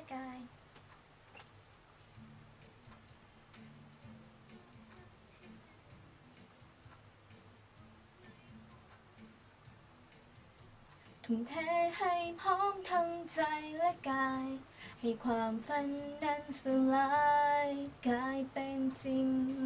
กายทุ่มเทให้พร้อมทั้งใจและกายให้ความฝันนั้นสลายกลายเป็นจริง